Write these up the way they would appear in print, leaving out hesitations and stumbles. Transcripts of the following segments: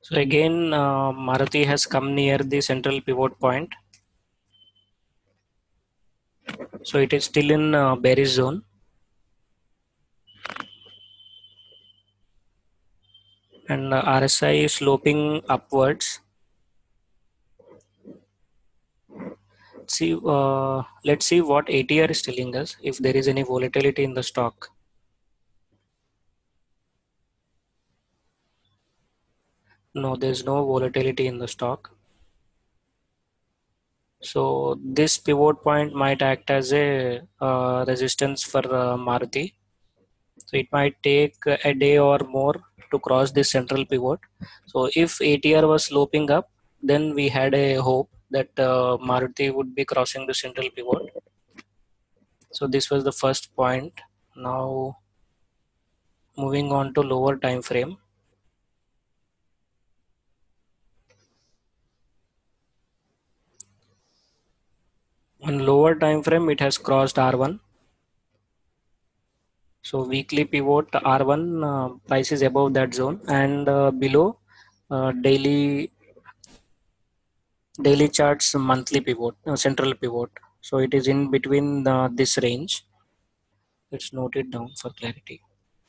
So again, Maruti has come near the central pivot point. So it is still in bearish zone, and RSI is sloping upwards. Let's see what ATR is telling us if there is any volatility in the stock. No, there is no volatility in the stock. So this pivot point might act as a resistance for Maruti. So it might take a day or more to cross this central pivot. So if ATR was sloping up, then we had a hope that Maruti would be crossing the central pivot. So this was the first point. Now moving on to lower time frame. On lower time frame, it has crossed R1. So weekly pivot R1 price is above that zone, and below daily charts monthly pivot, central pivot. So it is in between this range. Let's note it down for clarity.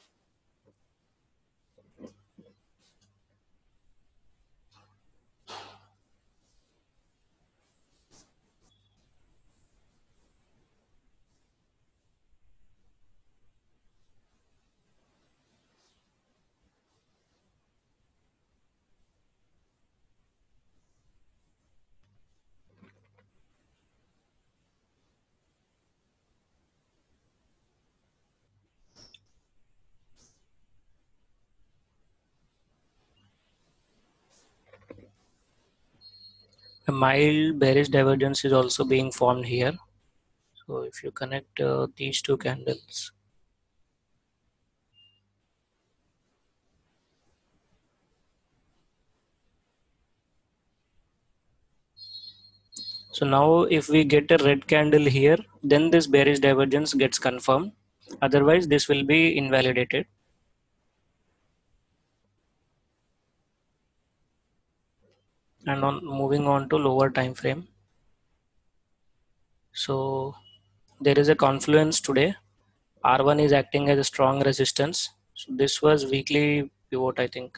A mild bearish divergence is also being formed here. So if you connect these two candles, so now if we get a red candle here, then this bearish divergence gets confirmed. Otherwise, this will be invalidated. And on moving on to lower time frame. So there is a confluence today. R1 is acting as a strong resistance. So this was weekly pivot, I think.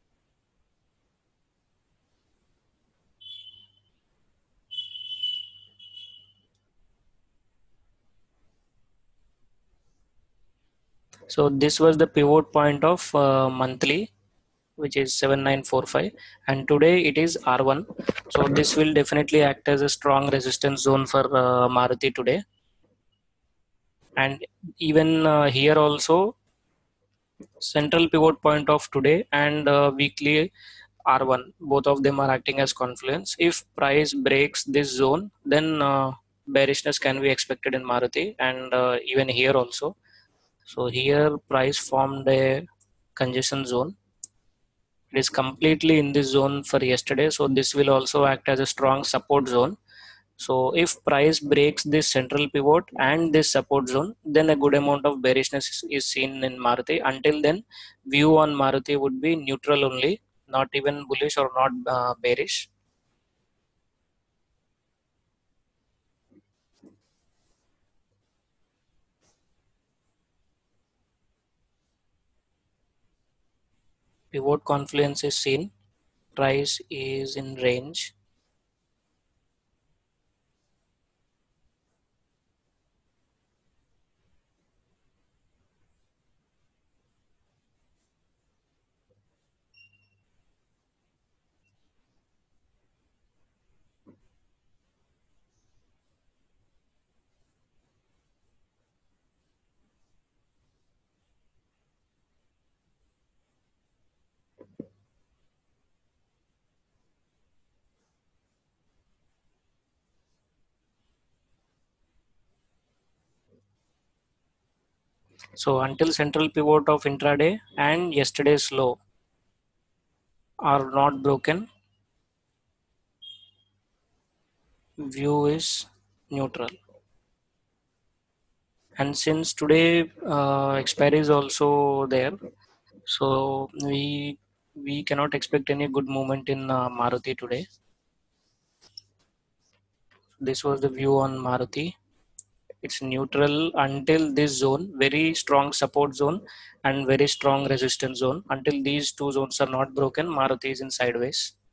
So this was the pivot point of monthly, which is 7945, and today it is R1. So this will definitely act as a strong resistance zone for Maruti today. And even here also, central pivot point of today and weekly R1, both of them are acting as confluence. If price breaks this zone, then bearishness can be expected in Maruti, and even here also. So here price formed a congestion zone. It is completely in this zone for yesterday, so this will also act as a strong support zone. So if price breaks this central pivot and this support zone, then a good amount of bearishness is seen in Maruti. Until then, view on Maruti would be neutral only, not even bullish or not bearish. Pivot confluence is seen. Price is in range. So until central pivot of intraday and yesterday's low are not broken, view is neutral. And since today expiry is also there, so we we cannot expect any good movement in Maruti today. This was the view on Maruti. It's neutral until this zone, very strong support zone and very strong resistance zone. Until these two zones are not broken, Maruti is in sideways.